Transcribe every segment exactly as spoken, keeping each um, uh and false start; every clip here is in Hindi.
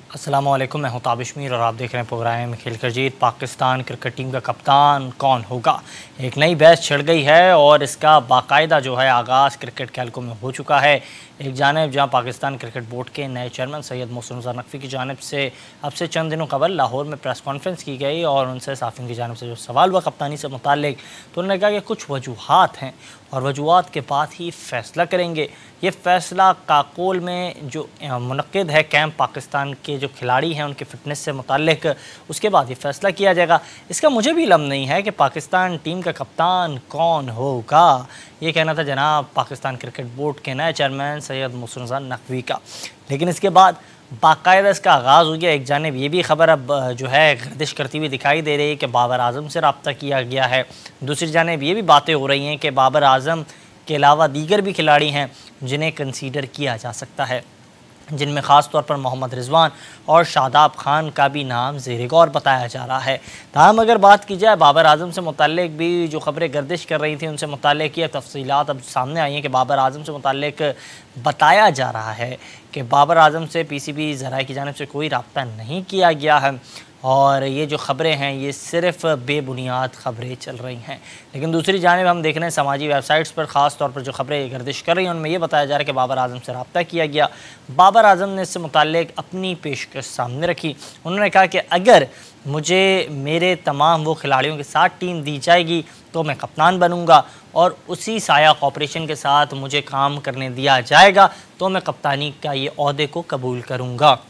अस्सलामुअलैकुम, मैं हूं ताबिश मीर और आप देख रहे हैं प्रोग्राम खेल कर जीत। पाकिस्तान क्रिकेट टीम का कप्तान कौन होगा, एक नई बहस छिड़ गई है और इसका बाकायदा जो है आगाज़ क्रिकेट कैलकों में हो चुका है। एक जानिब जहां पाकिस्तान क्रिकेट बोर्ड के नए चेयरमैन सैयद मोहसिन रज़ा नकवी की जानिब से अब से चंद दिनों कबल लाहौर में प्रेस कॉन्फ्रेंस की गई और उनसे साफ़िन की जानिब से जो सवाल हुआ कप्तानी से मुताल्लिक, तो उन्होंने कहा कि कुछ वजूहात हैं और वजूहात के बाद ही फ़ैसला करेंगे। ये फ़ैसला काकोल में जो मुनक्किद है कैंप पाकिस्तान के जो खिलाड़ी हैं उनके फ़िटनेस से मुताल्लिक, उसके बाद ये फ़ैसला किया जाएगा। इसका मुझे भी इल्म नहीं है कि पाकिस्तान टीम का कप्तान कौन होगा। ये कहना था जनाब पाकिस्तान क्रिकेट बोर्ड के नए चेयरमैन सैयद मोहसिन रज़ा नकवी का, लेकिन इसके बाद बाकायदा इसका आगाज़ हो गया। एक जानिब ये भी खबर अब जो है गर्दिश करती हुई दिखाई दे रही है कि बाबर आज़म से रब्ता किया गया है। दूसरी जानिब ये भी बातें हो रही हैं कि बाबर आज़म के अलावा दीगर भी खिलाड़ी हैं जिन्हें कंसीडर किया जा सकता है, जिनमें ख़ास तौर पर मोहम्मद रिजवान और शादाब खान का भी नाम ज़ेर गौर बताया जा रहा है। ताहम अगर बात की जाए बाबर आज़म से मुताल्लिक भी जो खबरें गर्दिश कर रही थी उनसे मुताल्लिक ये तफसीलात अब सामने आई हैं कि बाबर आज़म से मुताल्लिक बताया जा रहा है कि बाबर आज़म से पी सी बी ज़राए की जानिब से कोई रब्ता नहीं किया गया है और ये जो ख़बरें हैं ये सिर्फ़ बेबुनियाद ख़बरें चल रही हैं। लेकिन दूसरी जानिब हम देख रहे हैं समाजी वेबसाइट्स पर ख़ास तौर पर जो ख़बरें गर्दिश कर रही हैं उनमें ये बताया जा रहा है कि बाबर आज़म से रब्ता किया गया। बाबर आज़म ने इससे मुताल्लिक अपनी पेशकश सामने रखी। उन्होंने कहा कि अगर मुझे मेरे तमाम वो खिलाड़ियों के साथ टीम दी जाएगी तो मैं कप्तान बनूँगा और उसी साया कॉपरेशन के साथ मुझे काम करने दिया जाएगा तो मैं कप्तानी का ये ओहदे को कबूल करूँगा।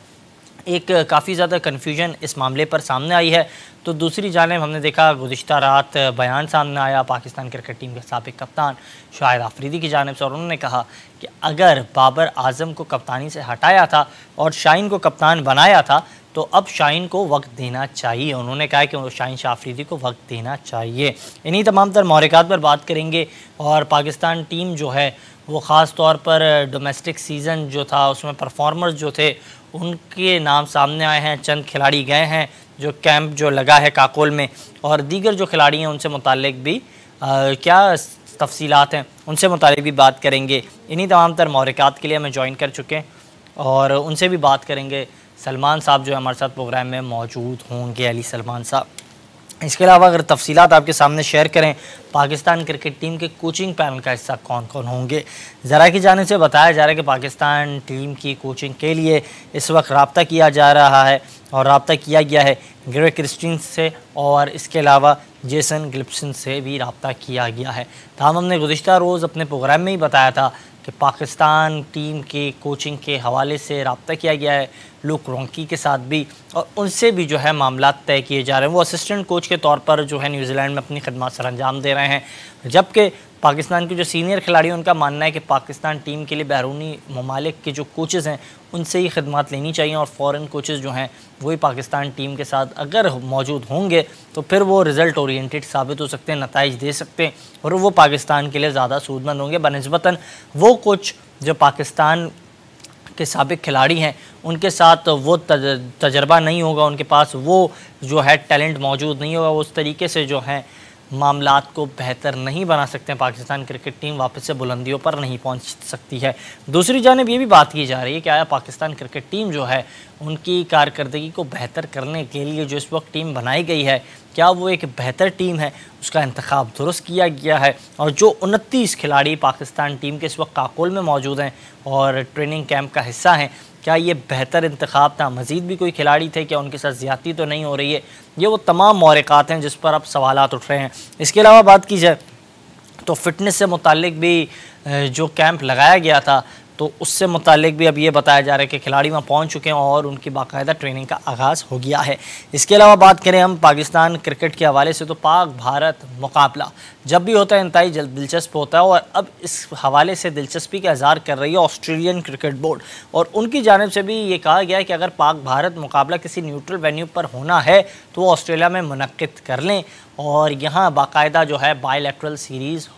एक काफ़ी ज़्यादा कन्फ्यूजन इस मामले पर सामने आई है। तो दूसरी जानिब हमने देखा गुज़िश्ता रात बयान सामने आया पाकिस्तान क्रिकेट टीम के साबिक़ कप्तान शाहिद आफरीदी की जानिब से और उन्होंने कहा कि अगर बाबर आज़म को कप्तानी से हटाया था और शाहीन को कप्तान बनाया था तो अब शाहीन को वक्त देना चाहिए। उन्होंने कहा कि शाहीन शाह आफरीदी को वक्त देना चाहिए। इन्हीं तमाम तर महरिकात पर बात करेंगे और पाकिस्तान टीम जो है वो ख़ास तौर पर डोमेस्टिक सीज़न जो था उसमें परफॉर्मर्स जो थे उनके नाम सामने आए हैं। चंद खिलाड़ी गए हैं जो कैंप जो लगा है काकोल में और दीगर जो खिलाड़ी हैं उनसे मुताल्लिक भी आ, क्या तफसीलात हैं उनसे मुताल्लिक भी बात करेंगे। इन्हीं तमाम तर महरिकात के लिए हमें ज्वाइन कर चुके हैं और उनसे भी बात करेंगे। सलमान साहब जो हमारे साथ प्रोग्राम में मौजूद होंगे, अली सलमान साहब। इसके अलावा अगर तफसीलात आपके सामने शेयर करें पाकिस्तान क्रिकेट टीम के कोचिंग पैनल का हिस्सा कौन कौन होंगे। ज़रा की जानिब से बताया जा रहा है कि पाकिस्तान टीम की कोचिंग के लिए इस वक्त रब्ता किया जा रहा है और रब्ता किया गया है ग्रेग क्रिस्टियन से और इसके अलावा जेसन गिब्सन से भी रब्ता किया गया है। तमाम हमने गुज़िश्ता रोज़ अपने प्रोग्राम में ही बताया था कि पाकिस्तान टीम के कोचिंग के हवाले से रब्ता किया गया है लुक रॉन्की के साथ भी और उनसे भी जो है मामला तय किए जा रहे हैं। वो असिस्टेंट कोच के तौर पर जो है न्यूजीलैंड में अपनी खिदमत सर अंजाम दे रहे हैं, जबकि पाकिस्तान के जो सीनियर खिलाड़ी हैं उनका मानना है कि पाकिस्तान टीम के लिए बैरूनी ममालिक के जो कोचेज़ हैं उनसे ही खिदमत लेनी चाहिए और फ़ॉरेन कोचेज़ जो हैं वही पाकिस्तान टीम के साथ अगर मौजूद होंगे तो फिर वो रिज़ल्ट ओरिएंटेड साबित हो सकते हैं, नताइज दे सकते हैं और वो पाकिस्तान के लिए ज़्यादा सूदमंद होंगे बनिस्बतन वो कोच जो पाकिस्तान के साबिक़ खिलाड़ी हैं उनके साथ वो तज, तजर्बा नहीं होगा, उनके पास वो जो है टैलेंट मौजूद नहीं होगा, वो उस तरीके से जो है मामलात को बेहतर नहीं बना सकते हैं। पाकिस्तान क्रिकेट टीम वापस से बुलंदियों पर नहीं पहुंच सकती है। दूसरी जानिब ये भी बात की जा रही है कि आया पाकिस्तान क्रिकेट टीम जो है उनकी कारकर्दगी को बेहतर करने के लिए जो इस वक्त टीम बनाई गई है क्या वो एक बेहतर टीम है, उसका इंतखाब दुरुस्त किया गया है और जो उनतीस खिलाड़ी पाकिस्तान टीम के इस वक्त काकोल में मौजूद हैं और ट्रेनिंग कैंप का हिस्सा हैं क्या ये बेहतर इंतखाब था, मज़ीद भी कोई खिलाड़ी थे क्या, उनके साथ ज़्यादती तो नहीं हो रही है। ये वो तमाम महरिकात हैं जिस पर अब सवालात उठ रहे हैं। इसके अलावा बात की जाए तो फ़िटनेस से मुताल्लिक भी जो कैंप लगाया गया था तो उससे मुताल्लिक भी अब ये बताया जा रहा है कि खिलाड़ी वहाँ पहुँच चुके हैं और उनकी बाकायदा ट्रेनिंग का आगाज़ हो गया है। इसके अलावा बात करें हम पाकिस्तान क्रिकेट के हवाले से तो पाक भारत मुकाबला जब भी होता है इंतहाई दिलचस्प होता है और अब इस हवाले से दिलचस्पी का इज़हार कर रही है ऑस्ट्रेलियन क्रिकेट बोर्ड और उनकी जानिब से भी ये कहा गया है कि अगर पाक भारत मुकाबला किसी न्यूट्रल वेन्यू पर होना है तो वो ऑस्ट्रेलिया में मुनक्किद कर लें और यहाँ बाकायदा जो है बायलैटरल सीरीज़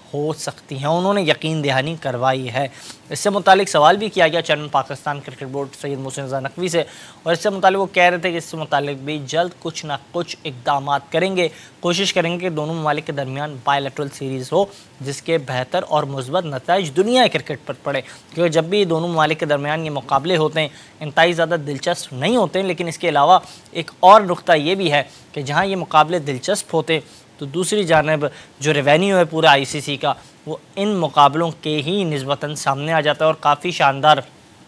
हो सकती हैं, उन्होंने यकीन दहानी करवाई है। इससे मुतालिक सवाल भी किया गया chairman Pakistan cricket board Syed Mohsin Raza Naqvi से, और इससे मुतालिक वो कह रहे थे कि इससे मुतालिक भी जल्द कुछ ना कुछ इक़दाम करेंगे, कोशिश करेंगे कि दोनों ममालिक के दरमियान बायलैटरल सीरीज़ हो जिसके बेहतर और मुस्बत नताइज दुनिया क्रिकेट पर पड़े, क्योंकि जब भी दोनों ममालिक के दरमियान ये मुकाबले होते हैं इंतहाई ज़्यादा दिलचस्प नहीं होते हैं। लेकिन इसके अलावा एक और नुक्ता ये भी है कि जहाँ ये मुकाबले दिलचस्प होते तो दूसरी जानिब जो रेवेन्यू है पूरा आई सी सी का वो इन मुकाबलों के ही निस्बतन सामने आ जाता है, और काफ़ी शानदार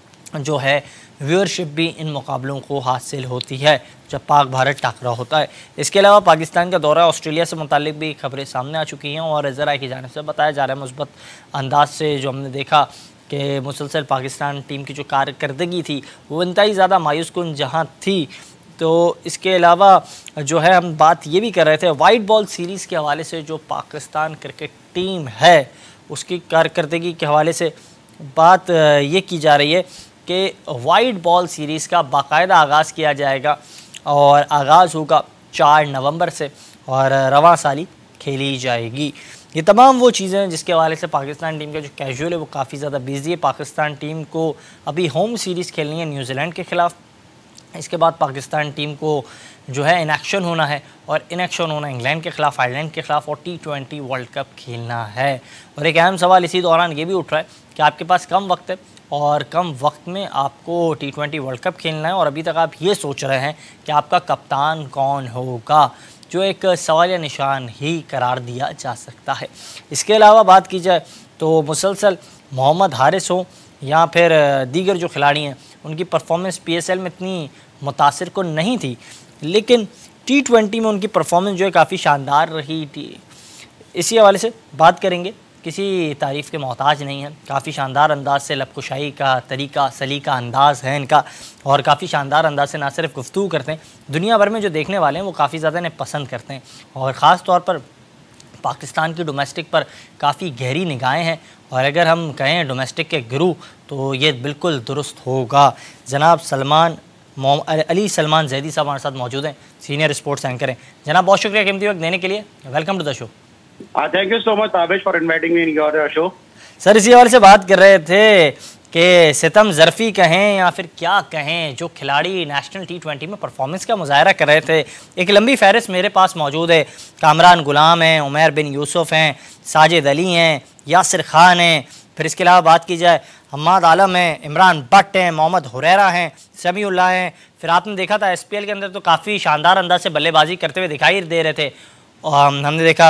जो है व्यूअरशिप भी इन मुकाबलों को हासिल होती है जब पाक भारत टाकरा होता है। इसके अलावा पाकिस्तान का दौरा ऑस्ट्रेलिया से मुतालिक भी खबरें सामने आ चुकी हैं, और ज़रा की जानिब से बताया जा रहा है मुस्बत अंदाज से जो हमने देखा कि मुसलसल पाकिस्तान टीम की जो कारकर्दगी थी वो इंतहाई ज़्यादा मायूस कुन जहाँ थी। तो इसके अलावा जो है हम बात ये भी कर रहे थे वाइट बॉल सीरीज़ के हवाले से, जो पाकिस्तान क्रिकेट टीम है उसकी कारकर्दगी के हवाले से बात ये की जा रही है कि वाइट बॉल सीरीज़ का बाकायदा आगाज़ किया जाएगा, और आगाज़ होगा चार नवंबर से और रवां साली खेली जाएगी। ये तमाम वो चीज़ें हैं जिसके हवाले से पाकिस्तान टीम का जो कैजुअल है वो काफ़ी ज़्यादा बिजी है। पाकिस्तान टीम को अभी होम सीरीज़ खेलनी है न्यूजीलैंड के ख़िलाफ़, इसके बाद पाकिस्तान टीम को जो है इनएक्शन होना है, और इनएक्शन होना इंग्लैंड के ख़िलाफ़, आयरलैंड के ख़िलाफ़, और टी ट्वेंटी वर्ल्ड कप खेलना है। और एक अहम सवाल इसी दौरान ये भी उठ रहा है कि आपके पास कम वक्त है और कम वक्त में आपको टी ट्वेंटी वर्ल्ड कप खेलना है, और अभी तक आप ये सोच रहे हैं कि आपका कप्तान कौन होगा, जो एक सवाल या निशान ही करार दिया जा सकता है। इसके अलावा बात की जाए तो मुसलसल मोहम्मद हारिस हो या फिर दीगर जो खिलाड़ी हैं उनकी परफॉर्मेंस पी एस एल में इतनी मुतासिर को नहीं थी, लेकिन टी ट्वेंटी में उनकी परफॉर्मेंस जो है काफ़ी शानदार रही थी। इसी हवाले से बात करेंगे, किसी तारीफ़ के मोहताज नहीं है, काफ़ी शानदार अंदाज से लबकुशाई का तरीका सलीका अंदाज है इनका, और काफ़ी शानदार अंदाज से ना सिर्फ गुफ्तगू करते हैं, दुनिया भर में जो देखने वाले हैं वो काफ़ी ज़्यादा इन्हें पसंद करते हैं, और ख़ास तौर पर पाकिस्तान की डोमेस्टिक पर काफ़ी गहरी निगाहें हैं, और अगर हम कहें डोमेस्टिक के गुरु तो ये बिल्कुल दुरुस्त होगा। जनाब सलमान अली सलमान जैदी साहब हमारे साथ मौजूद हैं, सीनियर स्पोर्ट्स एंकर हैं। जनाब बहुत शुक्रिया कीमती वक्त देने के लिए, welcome to the show. Thank you so much Tabish for inviting me in your show. Sir इसी हवाले से बात कर रहे थे कि सितम ज़रफ़ी कहें या फिर क्या कहें, जो खिलाड़ी नेशनल टी ट्वेंटी में परफॉर्मेंस का मुजाहरा कर रहे थे, एक लंबी फहरिस्त मेरे पास मौजूद है। कामरान गुलाम हैं, उमैर बिन यूसुफ हैं, साजिद अली हैं, यासिर खान हैं, फिर इसके अलावा बात की जाए हम्माद आलम हैं, इमरान भट्ट हैं, मोहम्मद हुरैरा हैं, समीउल्लाह हैं। फिर आपने देखा था एस पी एल के अंदर तो काफ़ी शानदार अंदाज से बल्लेबाजी करते हुए दिखाई दे रहे थे। हमने देखा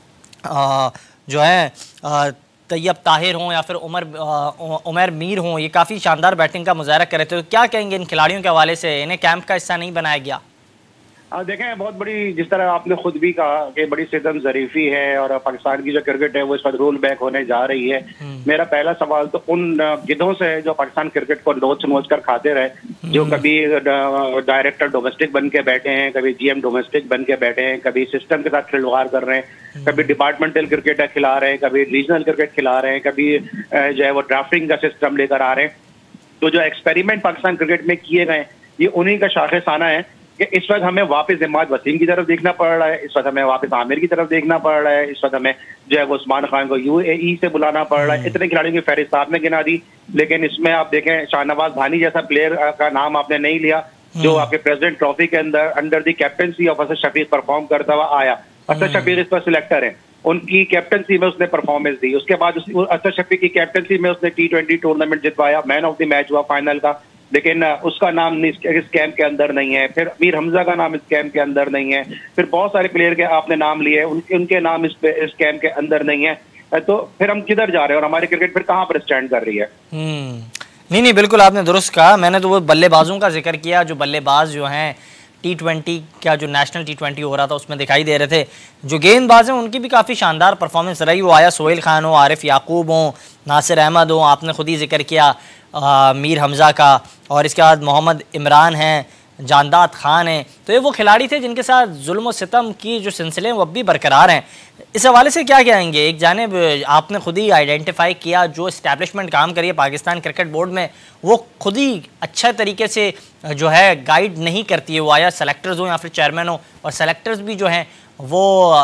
आ, जो है तैयब ताहिर हों या फिर उमर उमर मीर हों, ये काफ़ी शानदार बैटिंग का मुजाहरा कर रहे थे। तो क्या कहेंगे इन खिलाड़ियों के हवाले से, इन्हें कैंप का हिस्सा नहीं बनाया गया? देखें, बहुत बड़ी, जिस तरह आपने खुद भी कहा कि बड़ी सितम ज़रीफ़ी है और पाकिस्तान की जो क्रिकेट है वो इस वक्त रोल बैक होने जा रही है। मेरा पहला सवाल तो उन गिद्धों से है जो पाकिस्तान क्रिकेट को नोच नोच कर खाते रहे, जो कभी डायरेक्टर डोमेस्टिक बन के बैठे हैं, कभी जीएम डोमेस्टिक बन के बैठे हैं, कभी सिस्टम के साथ खिलवाड़ कर रहे हैं, कभी डिपार्टमेंटल क्रिकेट खिला रहे हैं, कभी रीजनल क्रिकेट खिला रहे हैं, कभी जो है वो ड्राफ्टिंग का सिस्टम लेकर आ रहे हैं। तो जो एक्सपेरिमेंट पाकिस्तान क्रिकेट में किए गए ये उन्हीं का शाखसाना है कि इस वक्त हमें वापस इमाद वसीम की तरफ देखना पड़ रहा है, इस वक्त हमें वापस आमिर की तरफ देखना पड़ रहा है, इस वक्त हमें जो है वो उस्मान खान को यूएई से बुलाना पड़ रहा है। इतने खिलाड़ियों की फहरिस्त आपने गिना दी, लेकिन इसमें आप देखें शाहनवाज भानी जैसा प्लेयर का नाम आपने नहीं लिया, जो आपके प्रेसिडेंट ट्रॉफी के अंदर under the captaincy of Asad Shafiq perform करता हुआ आया। असद शफीक इस पर सिलेक्टर है, उनकी कैप्टनसी में उसने परफॉर्मेंस दी, उसके बाद असद शफीक की कैप्टनसी में उसने टी ट्वेंटी टूर्नामेंट जितवाया, मैन ऑफ द मैच हुआ फाइनल का, लेकिन उसका नाम इस कैंप के अंदर नहीं है। फिर अमीर हमजा का नाम इस कैंप के अंदर नहीं है। फिर बहुत सारे प्लेयर के आपने नाम लिए, उनके उनके नाम इस इस कैंप के अंदर नहीं है। तो फिर हम किधर जा रहे हैं और हमारी क्रिकेट फिर कहाँ पर स्टैंड कर रही है? नहीं नहीं बिल्कुल आपने दुरुस्त कहा। मैंने तो वो बल्लेबाजों का जिक्र किया, जो बल्लेबाज जो हैं टी ट्वेंटी का जो नेशनल टी ट्वेंटी हो रहा था उसमें दिखाई दे रहे थे। जो गेंदबाज हैं उनकी भी काफ़ी शानदार परफॉर्मेंस रही, वो आया सोहेल खान हो, आरिफ याकूब हो, नासिर अहमद हो, आपने खुद ही जिक्र किया आ, मीर हमज़ा का, और इसके बाद मोहम्मद इमरान हैं, जानदाद खान हैं। तो ये वो खिलाड़ी थे जिनके साथ जुल्म व सितम की जो सिलसिले हैं वो अब भी बरकरार हैं। इस हवाले से क्या कहेंगे? एक जानिब आपने खुद ही आइडेंटिफाई किया जो इस्टेब्लिशमेंट काम करी है पाकिस्तान क्रिकेट बोर्ड में, वो खुद ही अच्छे तरीके से जो है गाइड नहीं करती है। वो आया सेलेक्टर्स हो या फिर चेयरमैन हो, और सेलेक्टर्स भी जो हैं वो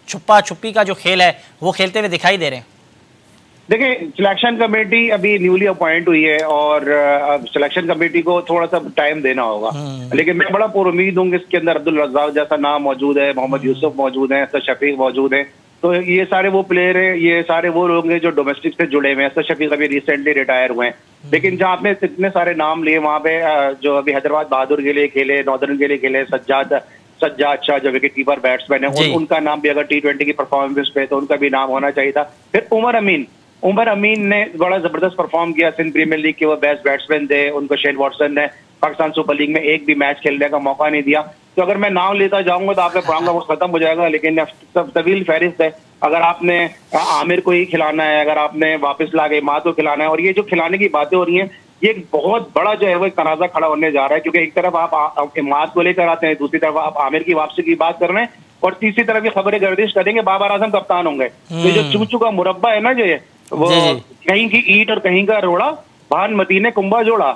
छुपा छुपी का जो खेल है वो खेलते हुए दिखाई दे रहे हैं? देखिए, सिलेक्शन कमेटी अभी न्यूली अपॉइंट हुई है और अब सिलेक्शन कमेटी को थोड़ा सा टाइम देना होगा, लेकिन मैं बड़ा पुर उम्मीद हूँ कि इसके अंदर अब्दुल रज़ाक जैसा नाम मौजूद है, मोहम्मद यूसुफ मौजूद है, असद शफीक मौजूद है। तो ये सारे वो प्लेयर हैं, ये सारे वो लोग हैं जो डोमेस्टिक से जुड़े हुए हैं। असद शफीक अभी रिसेंटली रिटायर हुए हैं, लेकिन जहाँ आपने इतने सारे नाम लिए वहाँ पे जो अभी हैदराबाद बहादुर के लिए खेले, नॉर्दर्न के लिए खेले, सज्जाद सज्जाद शाह जो विकेट कीपर बैट्समैन है, उन, उनका नाम भी अगर टी ट्वेंटी की परफॉर्मेंस पे तो उनका भी नाम होना चाहिए था। फिर उमर अमीन उमर अमीन ने बड़ा जबरदस्त परफॉर्म किया सिंध प्रीमियर लीग के, वो बेस्ट बैट्समैन थे। उनको शेन वॉटसन ने पाकिस्तान सुपर लीग में एक भी मैच खेलने का मौका नहीं दिया। तो अगर मैं नाम लेता जाऊंगा तो आपका प्रोग्राम का वक्त खत्म हो जाएगा, लेकिन सब तवील फहरिस्त है। अगर आपने आमिर को ही खिलाना है, अगर आपने वापस ला के माँ को खिलाना है, और ये जो खिलाने की बातें हो रही हैं, ये एक बहुत बड़ा जो है वो एक तनाजा खड़ा होने जा रहा है, क्योंकि एक तरफ आप इमाद को लेकर आते हैं, दूसरी तरफ आप आमिर की वापसी की बात कर रहे हैं, और तीसरी तरफ ये खबरें गर्दिश करेंगे बाबर आजम कप्तान होंगे। तो जो चूचू का मुरब्बा है ना, जो ये वो जी जी। कहीं की ईट और कहीं का रोड़ा, भानुमती ने कुंभा जोड़ा।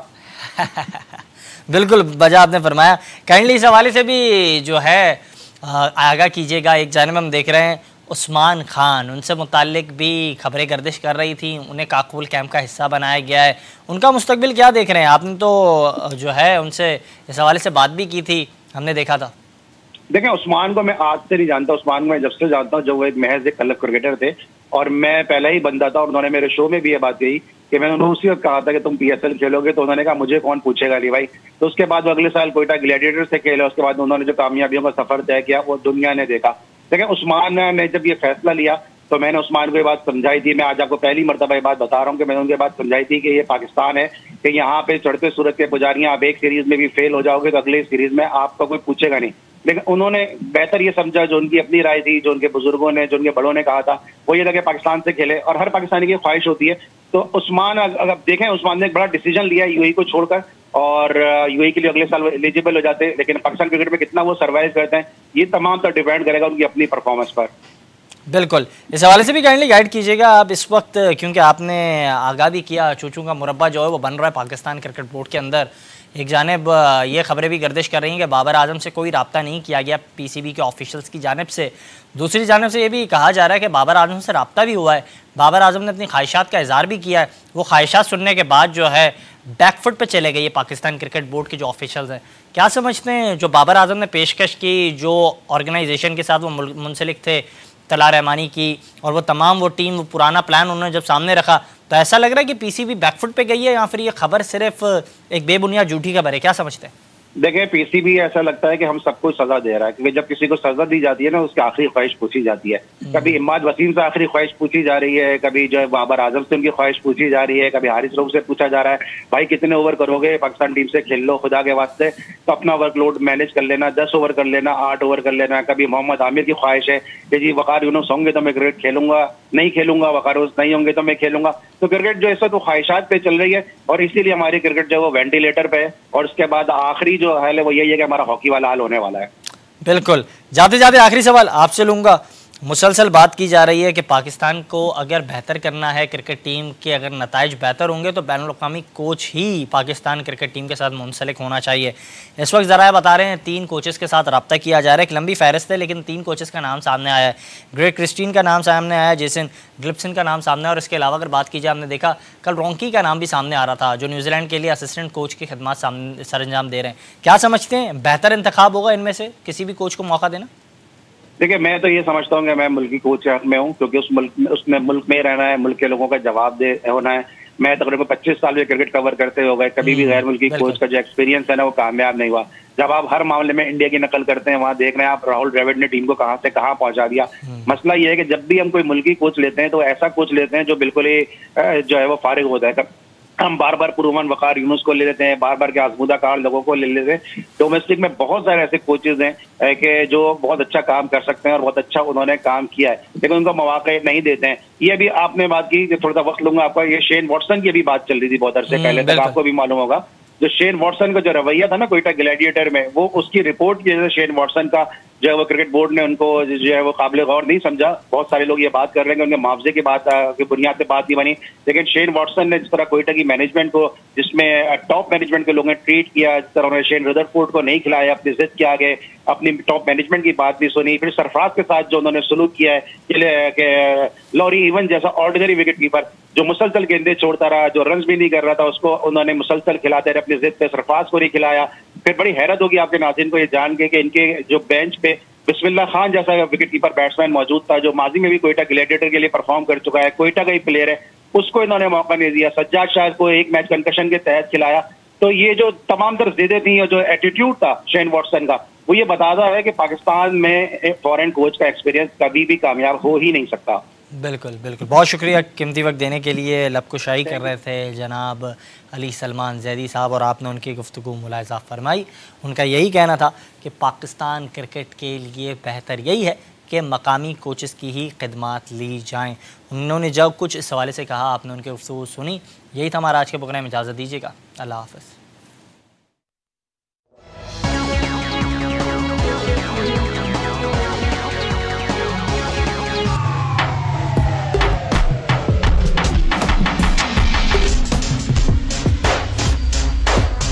बिल्कुल बजा आपने फरमाया। काइंडली इस हवाले से भी जो है आगाह कीजिएगा। एक जानिब हम देख रहे हैं उस्मान खान, उनसे मुताल्लिक भी खबरें गर्दिश कर रही थी, उन्हें काकूल कैंप का हिस्सा बनाया गया है। उनका मुस्तकबिल क्या देख रहे हैं? आपने तो जो है उनसे इस हवाले से बात भी की थी, हमने देखा था। देखें, उस्मान को मैं आज से नहीं जानता, उस्मान को मैं जब से जानता हूँ, जब वो एक महज एक क्लब क्रिकेटर थे और मैं पहले ही बंदा था, और उन्होंने मेरे शो में भी ये बात कही कि मैंने उन्हें उसी वक्त कहा था कि तुम पीएसएल खेलोगे, तो उन्होंने कहा मुझे कौन पूछेगा अली भाई। तो उसके बाद वो अगले साल कोयटा ग्लैडिएटर से खेले, उसके बाद उन्होंने जो कामयाबियों का सफर तय किया वो दुनिया ने देखा। देखिए, उस्मान ने जब ये फैसला लिया तो मैंने उस्मान को ये बात समझाई थी। मैं आज आपको पहली मरतबा ये बात बता रहा हूँ कि मैंने उनके बात समझाई थी कि ये पाकिस्तान है, कि यहाँ पे चढ़ते सूरज के पुजारियां, आप एक सीरीज में भी फेल हो जाओगे तो अगले सीरीज में आपका कोई पूछेगा नहीं। लेकिन उन्होंने बेहतर ये समझा, जो उनकी अपनी राय थी, जो उनके बुजुर्गों ने, जो उनके बड़ों ने कहा था, वो ये था कि पाकिस्तान से खेले, और हर पाकिस्तानी की ख्वाहिश होती है। तो उस्मान, अगर देखें, उस्मान ने एक बड़ा डिसीजन लिया यूएई को छोड़कर, और यूएई के लिए अगले साल एलिजिबल हो जाते हैं, लेकिन पाकिस्तान क्रिकेट में कितना वो सर्वाइव करते हैं ये तमाम तो डिपेंड करेगा उनकी अपनी परफॉर्मेंस पर। बिल्कुल, इस हवाले से भी काइंडली गाइड कीजिएगा आप इस वक्त, क्योंकि आपने आगाह भी किया, चूचू का मुरब्बा जो है वो बन रहा है पाकिस्तान क्रिकेट बोर्ड के अंदर। एक जानिब ये खबरें भी गर्दिश कर रही हैं कि बाबर आजम से कोई रब्ता नहीं किया गया पीसीबी के ऑफिशियल्स की जानिब से। दूसरी जानिब से ये भी कहा जा रहा है कि बाबर आजम से रब्ता भी हुआ है, बाबर आजम ने अपनी ख्वाहिशात का इजहार भी किया है। वो ख्वाहिशात सुनने के बाद जो है बैकफुट पे चले गए ये पाकिस्तान क्रिकेट बोर्ड के जो ऑफिशियल्स हैं। क्या समझते हैं जो बाबर आजम ने पेशकश की, जो ऑर्गेनाइजेशन के साथ वो मुंसलिक थे, तला रहमानी की, और वो तमाम वो टीम, वो पुराना प्लान उन्होंने जब सामने रखा, तो ऐसा लग रहा है कि पीसीबी बैकफुट पे गई है, या फिर ये खबर सिर्फ एक बेबुनियाद झूठी खबर है? क्या समझते हैं? देखिए, पीसीबी ऐसा लगता है कि हम सबको सजा दे रहा है, क्योंकि जब किसी को सजा दी जाती है ना, उसकी आखिरी ख्वाहिश पूछी जाती है। कभी इमाद वसीम से आखिरी ख्वाहिश पूछी जा रही है, कभी जो है बाबर आजम से उनकी ख्वाहिश पूछी जा रही है, कभी हारिस रऊफ से पूछा जा रहा है भाई कितने ओवर करोगे, पाकिस्तान टीम से खेल लो खुदा के वास्ते, तो अपना वर्कलोड मैनेज कर लेना, दस ओवर कर लेना, आठ ओवर कर लेना। कभी मोहम्मद आमिर की ख्वाहिश है कि जी वकार यूनुस होंगे तो मैं क्रिकेट खेलूंगा, नहीं खेलूंगा, वकार नहीं होंगे तो मैं खेलूंगा। तो क्रिकेट जो है तो ख्वाहिशात पे चल रही है, और इसीलिए हमारी क्रिकेट जो है वो वेंटिलेटर पे है, और उसके बाद आखिरी जो हाल है वो यही है कि हमारा हॉकी वाला हाल होने वाला है। बिल्कुल। जाते जाते आखिरी सवाल आपसे लूंगा। मुसलसल बात की जा रही है कि पाकिस्तान को अगर बेहतर करना है, क्रिकेट टीम के अगर नताइज बेहतर होंगे तो बैनुल-अक़वामी कोच ही पाकिस्तान क्रिकेट टीम के साथ मुंसलिक होना चाहिए। इस वक्त ज़रा बता रहे हैं तीन कोचेस के साथ रब्ता किया जा रहा है, एक लंबी फहरिस्त है, लेकिन तीन कोचेस का नाम सामने आया है। ग्रेग क्रिस्टीन का नाम सामने आया है, जेसन गिब्सन का नाम सामने आया, और इसके अलावा अगर बात की जाए, हमने देखा कल रॉन्की का नाम भी सामने आ रहा था, जो न्यूजीलैंड के लिए असिस्टेंट कोच की खिदमत सामने सर अंजाम दे रहे हैं। क्या समझते हैं बेहतर इंतखाब होगा इनमें से किसी भी कोच को मौका देना? देखिए, मैं तो ये समझता हूँ कि मैं मुल्की कोच के हक में हूँ, क्योंकि उस मुल्क में उसमें मुल्क में रहना है, मुल्क के लोगों का जवाब दे होना है। मैं तकरीबन पच्चीस साल में क्रिकेट कवर करते हो गए, कभी भी गैर मुल्की कोच का जो एक्सपीरियंस है ना वो कामयाब नहीं हुआ। जब आप हर मामले में इंडिया की नकल करते हैं, वहाँ देख रहे हैं आप राहुल द्रविड़ ने टीम को कहाँ से कहाँ पहुंचा दिया। मसला ये है कि जब भी हम कोई मुल्की कोच लेते हैं तो ऐसा कोच लेते हैं जो बिल्कुल ही जो है वो फारिग होता है। हम बार बार पुरमन वकार यूनुस को ले लेते हैं, बार बार के आजमूदा कार लोगों को ले लेते हैं। डोमेस्टिक में बहुत सारे ऐसे कोचेज हैं कि जो बहुत अच्छा काम कर सकते हैं और बहुत अच्छा उन्होंने काम किया है, लेकिन उनको मौके नहीं देते हैं। ये भी आपने बात की, थोड़ा सा वक्त लूंगा आपका, ये शेन वॉटसन की भी बात चल रही थी बहुत अरसे पहले तक, आपको भी मालूम होगा। जो शेन वॉटसन का जो रवैया था ना कोयटा ग्लैडिएटर में, वो उसकी रिपोर्ट की वजह से शेन वॉटसन का जो है वो क्रिकेट बोर्ड ने उनको जो है वो काबिल गौर नहीं समझा। बहुत सारे लोग ये बात कर रहे हैं कि उनके मुआवजे की बात की बुनियाद पे बात नहीं बनी, लेकिन शेन वॉटसन ने जिस तरह कोयटा की मैनेजमेंट को, जिसमें टॉप मैनेजमेंट के लोगों ने ट्रीट किया, जिस तरह उन्होंने शेन रदरफोर्ड को नहीं खिलाया, अपनी जिद के आगे अपनी टॉप मैनेजमेंट की बात भी सुनी, फिर सरफराज के साथ जो उन्होंने सलूक किया है कि लॉरी इवन जैसा ऑर्डिनरी विकेट कीपर जो मुसलसल गेंदे छोड़ता रहा, जो रन भी नहीं कर रहा था, उसको उन्होंने मुसलसल खिलाते रहे अपनी जिद पे, सरफराज को नहीं खिलाया। फिर बड़ी हैरत होगी आपके नाज़रीन को ये जान के कि इनके जो बेंच पे बिस्मिल्लाह खान जैसा विकेट कीपर बैट्समैन मौजूद था, जो माजी में भी कोयटा ग्लैडिएटर के लिए परफॉर्म कर चुका है, कोयटा का ही प्लेयर है, उसको इन्होंने मौका नहीं दिया। सज्जाद शाह को एक मैच कंकशन के तहत खिलाया। तो ये जो तमाम तर जिद्दें थी और जो एटीट्यूड था शेन वॉटसन का, वो ये बताता है कि पाकिस्तान में एक फॉरेन कोच का एक्सपीरियंस कभी भी कामयाब हो ही नहीं सकता। बिल्कुल बिल्कुल, बहुत शुक्रिया कीमती वक्त देने के लिए। लबकुशाई कर रहे थे जनाब अली सलमान ज़ैदी साहब और आपने उनकी गुफ्तगू मुलाहिज़ा फरमाई। उनका यही कहना था कि पाकिस्तान क्रिकेट के लिए बेहतर यही है कि मकामी कोचेस की ही खिदमात ली जाएँ। उन्होंने जब कुछ इस हवाले से कहा, आपने उनकी गुफ्तगू सुनी। यही था हमारा आज के प्रोग्राम में। इजाज़त दीजिएगा, अल्लाह हाफ़िज़।